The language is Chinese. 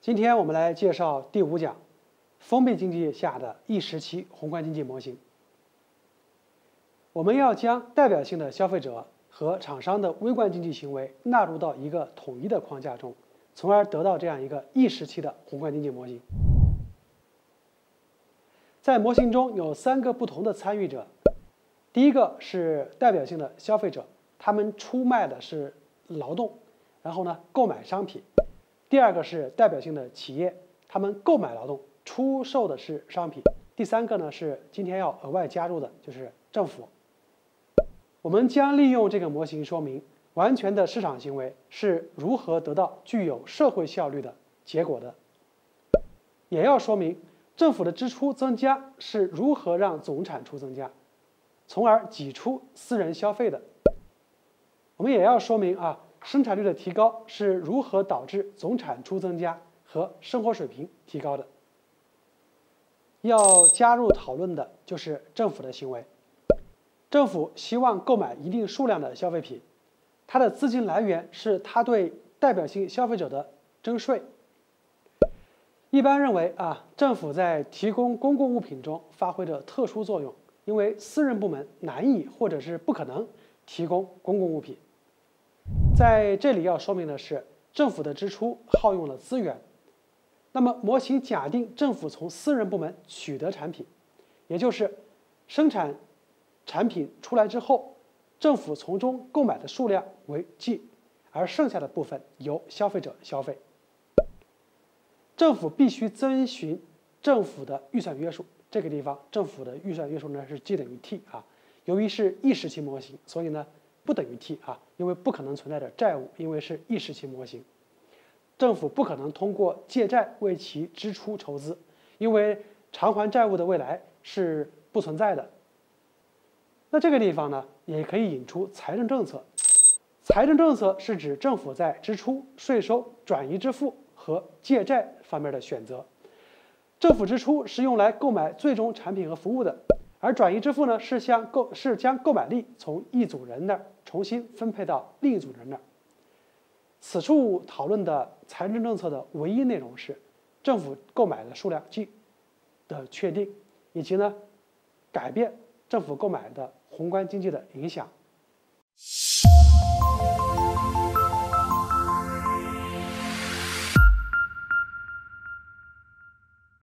今天我们来介绍第5讲，封闭经济下的一时期宏观经济模型。我们要将代表性的消费者和厂商的微观经济行为纳入到一个统一的框架中，从而得到这样一个一时期的宏观经济模型。在模型中有3个不同的参与者，第一个是代表性的消费者，他们出卖的是劳动，然后呢购买商品。第二个是代表性的企业，他们购买劳动，出售的是商品。第3个呢是今天要额外加入的，就是政府。我们将利用这个模型说明完全的市场行为是如何得到具有社会效率的结果的，也要说明政府的支出增加是如何让总产出增加，从而挤出私人消费的。我们也要说明生产率的提高是如何导致总产出增加和生活水平提高的。要加入讨论的就是政府的行为。政府希望购买一定数量的消费品，它的资金来源是它对代表性消费者的征税。一般认为政府在提供公共物品中发挥着特殊作用，因为私人部门难以或者是不可能提供公共物品。在这里要说明的是，政府的支出耗用了资源。那么模型假定政府从私人部门取得产品，也就是生产产品出来之后，政府从中购买的数量为 G， 而剩下的部分由消费者消费。政府必须遵循政府的预算约束，这个地方政府的预算约束呢是 G 等于 T 由于是一时期模型，所以呢不等于 T 因为不可能存在着债务，因为是一时期模型。政府不可能通过借债为其支出筹资，因为偿还债务的未来是不存在的。那这个地方呢，也可以引出财政政策。财政政策是指政府在支出、税收、转移支付和借债方面的选择。政府支出是用来购买最终产品和服务的，而转移支付呢是将购买力从一组人那儿重新分配到另一组人那儿。此处讨论的财政政策的唯一内容是政府购买的数量 G 的确定，以及呢改变政府购买的宏观经济的影响。